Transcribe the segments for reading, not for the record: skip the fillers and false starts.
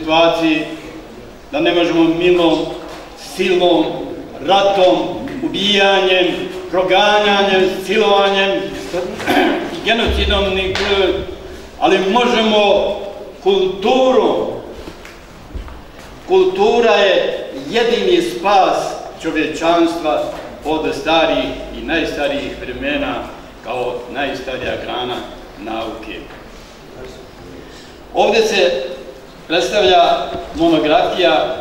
situaciji da ne možemo milom, silom, ratom, ubijanjem, proganjanjem, silovanjem, genocidom, ali možemo kulturom. Kultura je jedini spas čovječanstva od starih i najstarijih vremena kao najstarija grana nauke. Ovdje se predstavlja monografija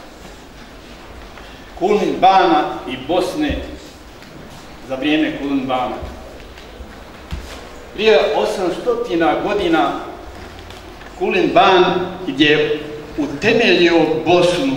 Kulin Bana i Bosne za vrijeme Kulin Bana. Prije 800 godina Kulin Ban je utemeljio Bosnu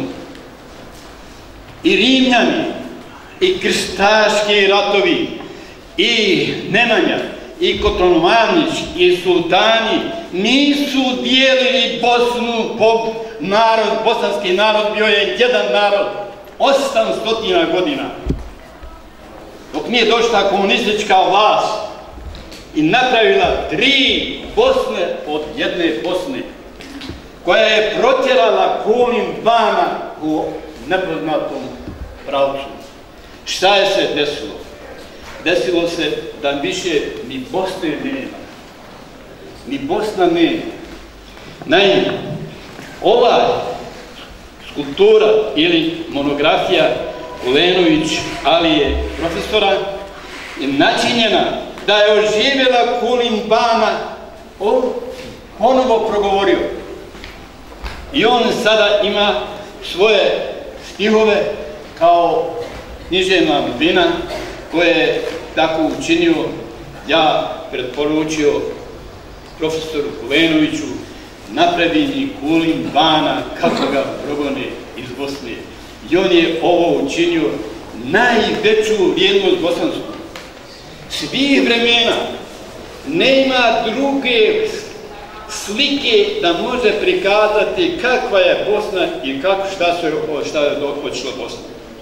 i Rimljani i krstaški ratovi i Nemanja i Kotromanić i sultani nisu dijelili Bosnu po narod, bosanski narod bio je jedan narod 800 godina. Dok nije došla komunistička vlast i napravila 3 Bosne od jedne Bosne, koja je protjerala Kulin Bana u nepoznatom pravcu. Šta je se desilo? Desilo se da više ni Bosne nema. Ni Bosna nema. Naime, ova skulptura ili monografija Kulenović Alije profesora je načinjena da je oživjela Kulin Bana, on ponovo progovorio. I on sada ima svoje stihove kao književna novina koje je tako učinio, ja preporučio profesoru Kulenoviću, napravi i Kulin Bana kako ga progone iz Bosne. I on je ovo učinio najveću vrijednost bosansku. Svih vremena nema druge slike da može prikazati kakva je Bosna i šta je dokočila Bosna.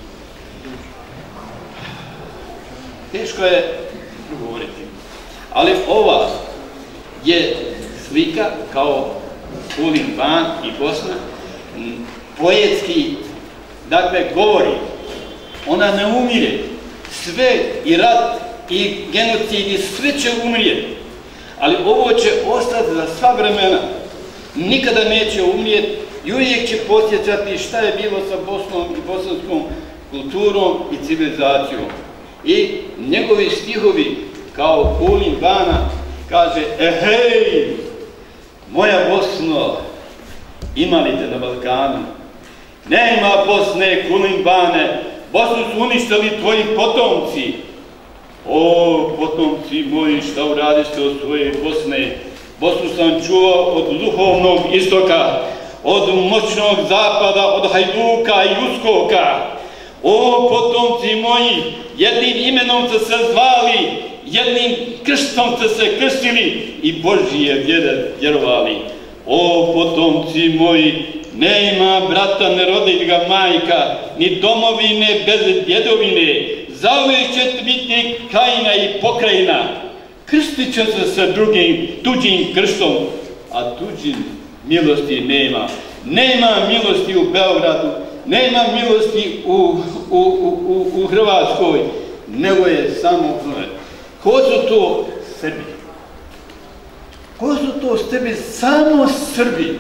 Teško je govoriti, ali ova je slika kao Kulin Ban i Bosna poetski, dakle, govori. Ona ne umire. Sve i rat i genocid i sve će umrijeti. Ali ovo će ostati za sva vremena. Nikada neće umrijeti i uvijek će podsjećati šta je bilo sa Bosnom i bosanskom kulturom i civilizacijom. I njegovi stihovi kao Kulin Bana kaže: ehej, moja Bosno, ima li te na Balkanu? Nema Bosne, Kulin Bane, Bosnu su uništili tvoji potomci. O, potomci moji, šta uradiste od svoje Bosne? Bosnu sam čuvao od duhovnog istoka, od moćnog zapada, od Hajduka i Uskoka. O, potomci moji, jednim imenom ste se zvali, jednim krstom ste se krstili i Božije vjere vjerovali. O, potomci moji, nema brata, ne rodi ga majka, ni domovine bez djedovine. Zauvijek će biti krajina i pokrajina. Krstit će se drugim, tuđim krstom, a tuđim milosti nema. Nema milosti u Beogradu, nema milosti u Hrvatskoj, nego je samo Hrvatskoj. Ko su to Srbi? Ko su to Srbi? Samo Srbi.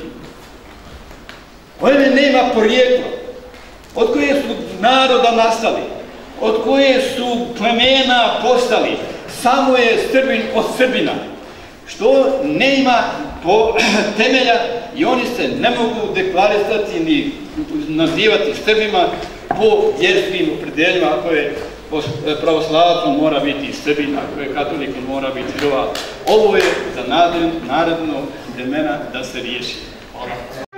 Koje nema porijekla, od koje su naroda nastali, od koje su plemena postali, samo je Srbin od Srbina, što nema temelja i oni se ne mogu deklarisati ni nazivati Srbima po vjerskim opredeljenjima. Ako je pravoslavac, mora biti Srbin, ako je katolik, mora biti Hrvat. Ovo je za naredno vremena da se riješi.